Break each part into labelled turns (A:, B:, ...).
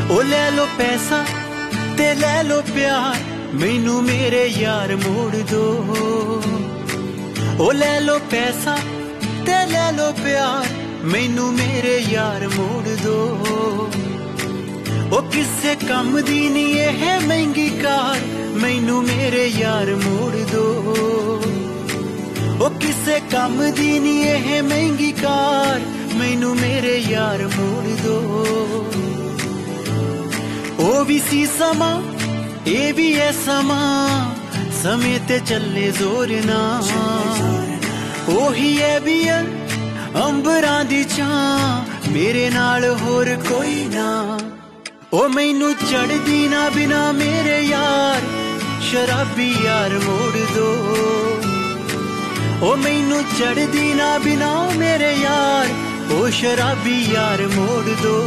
A: ओ ले लो पैसा ते ले लो प्यार, मैनू मेरे यार मोड़ दो। ओ ले लो पैसा ते ले लो प्यार, मैनू मेरे यार मोड़ दो। ओ किसे कम दी नी एह महंगी कार, मैनू मेरे यार मोड़ दो। ओ किसे कम दी नी एह महंगी कार, मैनू मेरे यार मोड़ दो। ओ भी सी समा ए भी है समा, समय ते चले जोर ना। ओही है भी अंबरां दी छां, मेरे नाल होर कोई ना। ओ मैनू चढ़दी ना बिना मेरे यार, शराबी यार मोड़ दो। ओ मैनू चढ़दी ना बिना मेरे यार, ओ शराबी यार मोड़ दो।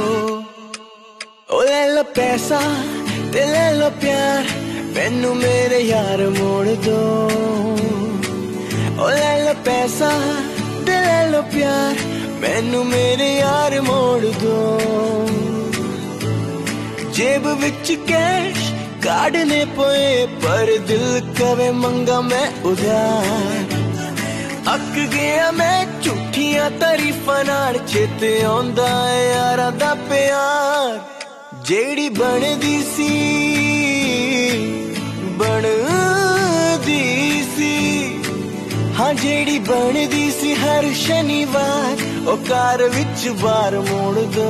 B: ओ ले लो पैसा ते ले लो प्यार, मैनू मेरे यार मोड़ दो। ओ ले लो पैसा ते ले लो प्यार, मैनू मेरे यार मोड़ दो। जेब विच कैश काढ़ने पोए, पर दिल कवे मंगा मैं उधार। अक गया मैं झूठियां तारीफां नाल, चेते आउंदा है यारां दा प्यार। जेड़ी बनदी सी हाँ, जेड़ी बनदी सी हर शनिवार, ओ कार विच बार मोड़ दो।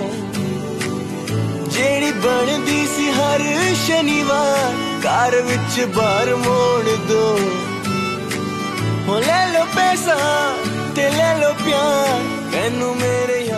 B: जेड़ी बनदी सी हर शनिवार, कार विच बार मोड़ दो। हो ले लो पैसा ते ले लो प्यार, मैनू मेरे यार